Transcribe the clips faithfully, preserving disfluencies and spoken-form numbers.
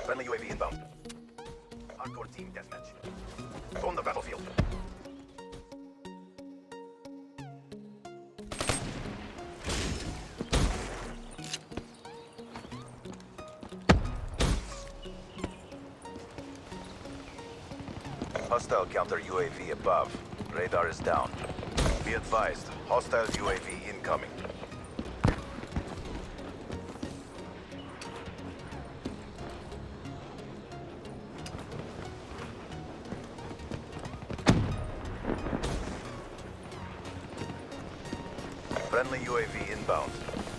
Friendly U A V inbound. Hardcore team deathmatch. On the battlefield. Hostile counter U A V above. Radar is down. Be advised, hostile U A V incoming. Friendly U A V inbound.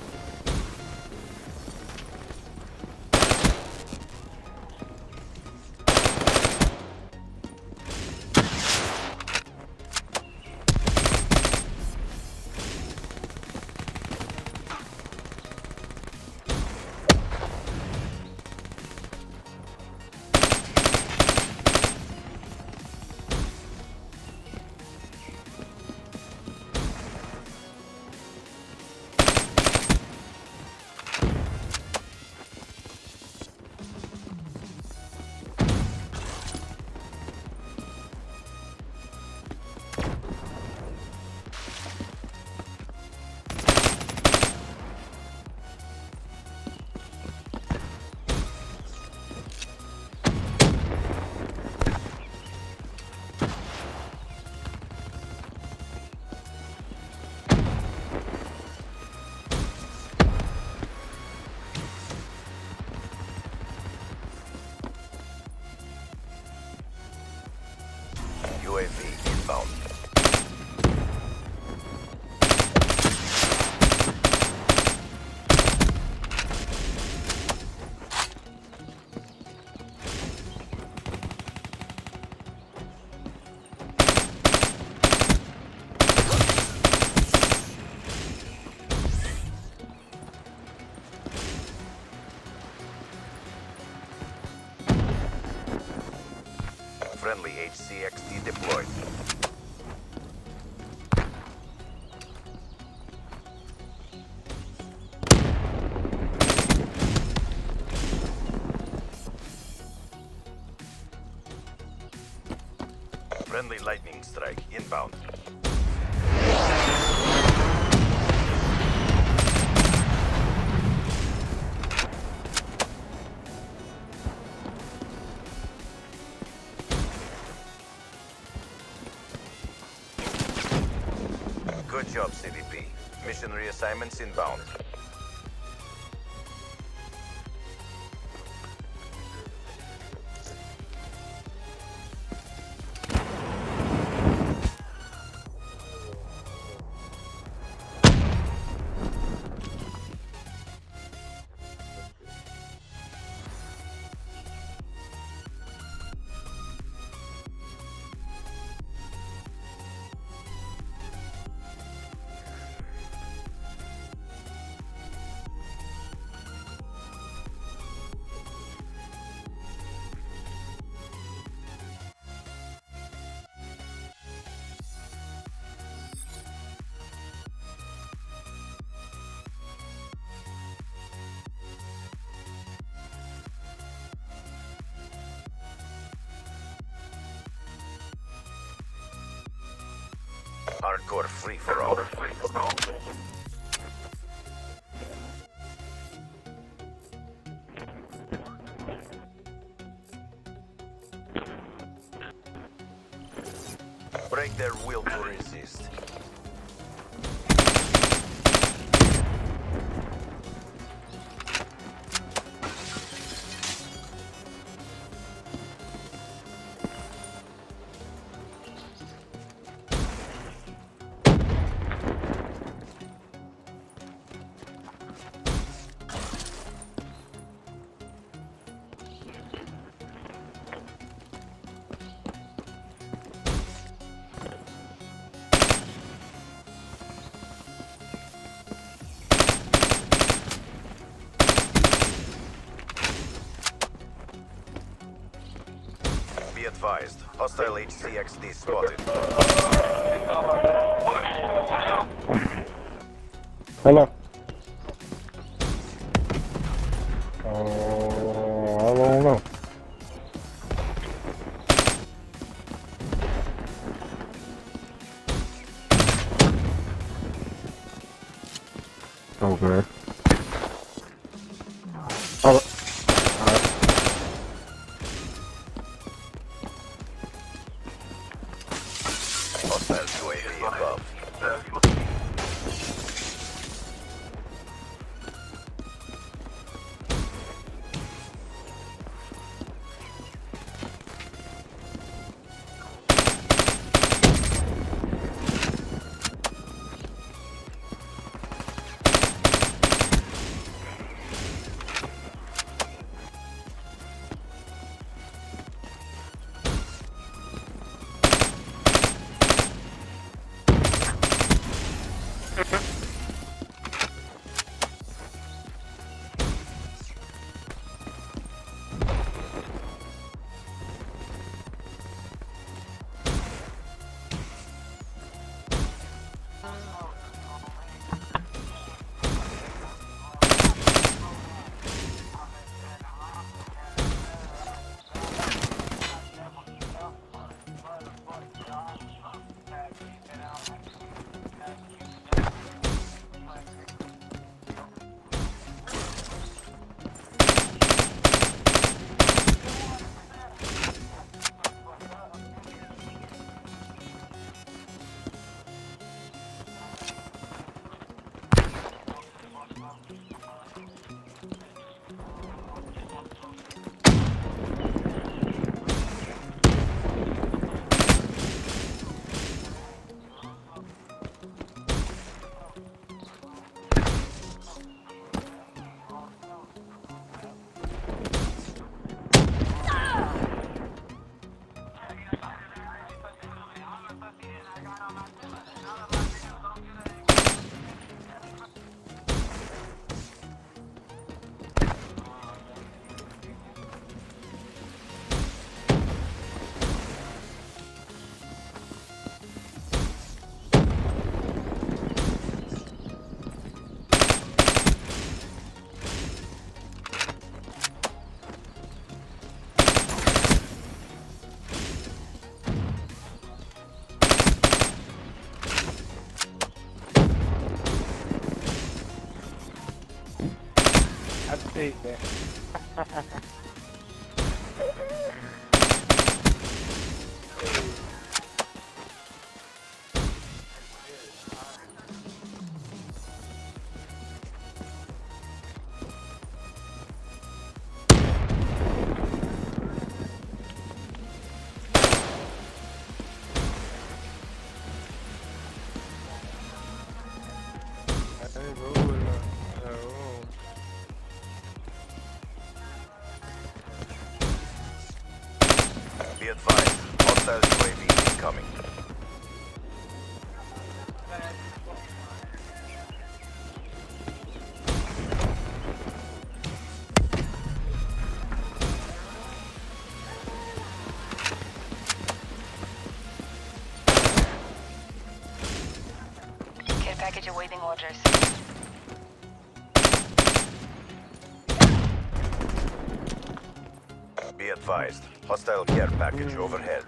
U A V inbound. Friendly H C X D deployed. Friendly lightning strike inbound. Good job, C D P. Mission reassignments inbound. Hardcore free for all. Break their will to resist. Be advised, hostile H C X D spotted. Hello. Uh, don't know. Okay. Oh. Alright. Hostile U A V above. I take that. Be advised, hostile U A V incoming. Care package awaiting orders. Be advised, hostile care package overhead.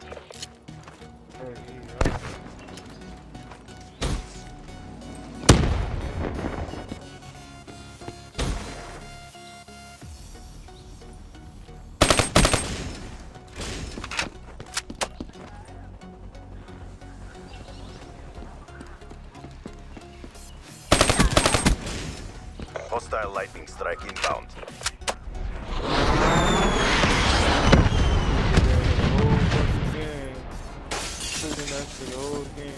Hostile lightning strike inbound. The whole game.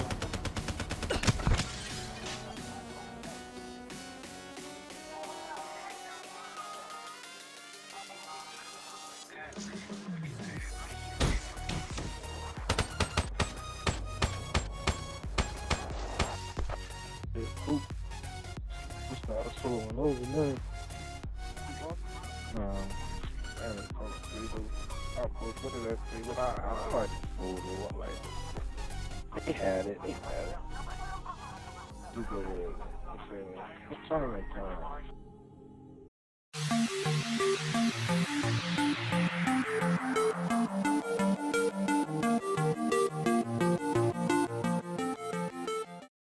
Oop. We started slowing over now. Um, and it's called Fredo. I posted that Fredo. I, I like Fredo. I like it. They had it. They had it. You go ahead. I'm saying, it's tournament time.